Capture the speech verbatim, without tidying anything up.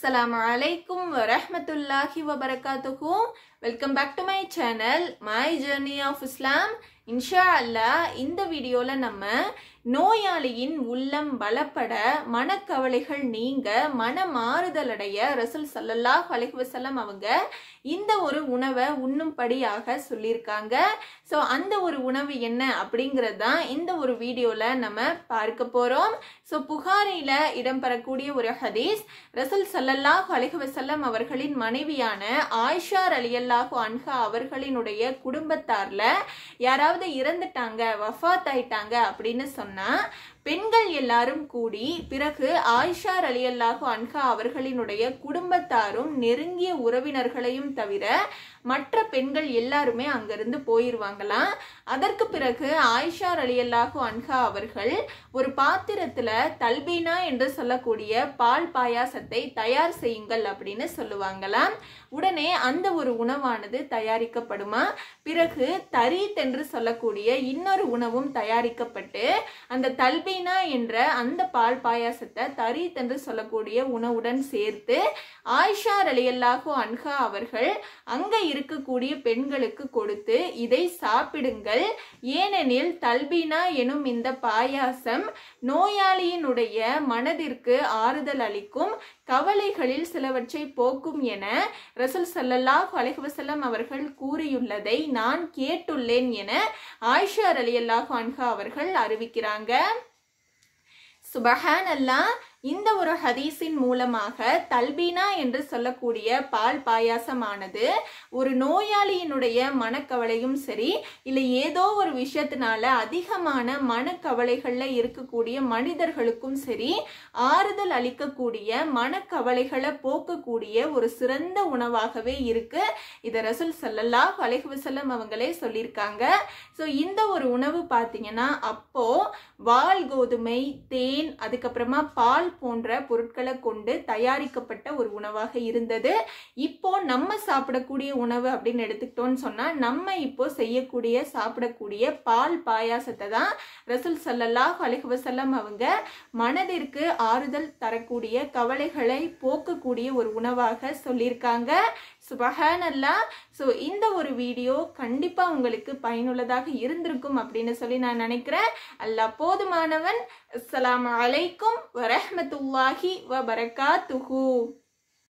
Assalamu alaikum wa rahmatullahi wa barakatuhu. Welcome back to my channel, My Journey of Islam. Inshallah, இந்த வீடியோல நம்ம நோயாளியின் உள்ளம் பலப்பட மனக்கவலைகள் நீங்க மன மாறுதல் அடைய ரசூல் ஸல்லல்லாஹு அலைஹி வஸல்லம் அவங்க இந்த ஒரு உணவை உண்ணும்படியாக சொல்லியிருக்காங்க. ஸோ அந்த ஒரு உணவு என்ன அப்படிங்கிறது தான் இந்த ஒரு வீடியோல நம்ம பார்க்க போறோம். ஸோ புகாரில இடம்பெறக்கூடிய ஒரு ஹதீஸ், ரசூல் ஸல்லல்லாஹு அலைஹி வஸல்லம் அவர்களின் மனைவியான ஆயிஷா ரலியல்லாஹு அன்ஹா அவர்களினுடைய குடும்பத்தார்ல யாராவது இறந்துட்டாங்க, வஃபாத் ஆயிட்டாங்க அப்படின்னு சொன்னா பெண்கள் எல்லாரும் கூடி பிறகு ஆயிஷா ரலியல்லாஹு அன்ஹா அவர்களினுடைய குடும்பத்தாரும் நெருங்கிய உறவினர்களையும் தவிர மற்ற பெண்கள் எல்லாருமே அங்கிருந்து போயிருவாங்களாம். அதற்கு பிறகு ஆயிஷா ரலியல்லாஹு அன்ஹா அவர்கள் ஒரு பாத்திரத்துல தல்பீனா என்று சொல்லக்கூடிய பால் பாயாசத்தை தயார் செய்யுங்கள் அப்படின்னு சொல்லுவாங்களாம். உடனே அந்த ஒரு உணவானது தயாரிக்கப்படுமா. பிறகு தரீத் என்று சொல்லக்கூடிய இன்னொரு உணவும் தயாரிக்கப்பட்டு அந்த தல்பீனா என்ற அந்த பால் பாயாசத்தை தரீத் என்று சொல்லக்கூடிய உணவுடன் சேர்த்து ஆயிஷா ரலியல்லாஹு அன்ஹா அவர்கள் அங்க இருக்கக்கூடிய பெண்களுக்கு கொடுத்து இதை சாப்பிடுங்கள், ஏனெனில் தல்பீனா எனும் இந்த பாயாசம் நோயாளியினுடைய மனதிற்கு ஆறுதல் அளிக்கும், கவலைகளில் சிலவற்றை போக்கும் என ரசூல் ஸல்லல்லாஹு அலைஹி வஸல்லம் அவர்கள் கூறியுள்ளதை நான் கேட்டுள்ளேன் என ஆயிஷா ரலியல்லாஹு அன்ஹா அவர்கள் அறிவிக்கிறாங்க. சுபஹானல்லாஹ். இந்த ஒரு ஹதீஸின் மூலமாக தல்பீனா என்று சொல்லக்கூடிய பால் பாயாசமானது ஒரு நோயாளியினுடைய மனக்கவலையும் சரி, இல்லை ஏதோ ஒரு விஷயத்தினால அதிகமான மனக்கவலைகள்ல இருக்கக்கூடிய மனிதர்களுக்கும் சரி ஆறுதல் அளிக்கக்கூடிய, மனக்கவலைகளை போக்கக்கூடிய ஒரு சிறந்த உணவாகவே இருக்கு. இதை ரசூல் ஸல்லல்லாஹு அலைஹி வஸல்லம் அவங்களே சொல்லியிருக்காங்க. ஸோ இந்த ஒரு உணவு பார்த்தீங்கன்னா அப்போ வால் கோதுமை, தேன், அதுக்கப்புறமா பால் போன்ற பொருட்களை கொண்டு தயாரிக்கப்பட்ட ஒரு உணவாக இருந்தது. இப்போ நம்ம சாப்பிடக்கூடிய உணவு அப்படின்னு எடுத்துக்கிட்டோம்னு சொன்னா நம்ம இப்போ செய்யக்கூடிய சாப்பிடக்கூடிய பால் பாயாசத்தை தான் ரசூல் ஸல்லல்லாஹு அலைஹி வஸல்லம் அவங்க மனதிற்கு ஆறுதல் தரக்கூடிய, கவலைகளை போக்கக்கூடிய ஒரு உணவாக சொல்லியிருக்காங்க. சுபஹானல்லாஹ். ஸோ இந்த ஒரு வீடியோ கண்டிப்பா உங்களுக்கு பயனுள்ளதாக இருந்திருக்கும் அப்படின்னு சொல்லி நான் நினைக்கிறேன். அல்லாஹ் போதுமானவன். அஸ்ஸலாமு அலைக்கும் வரஹ்மத்துல்லாஹி வபரகாத்துஹு.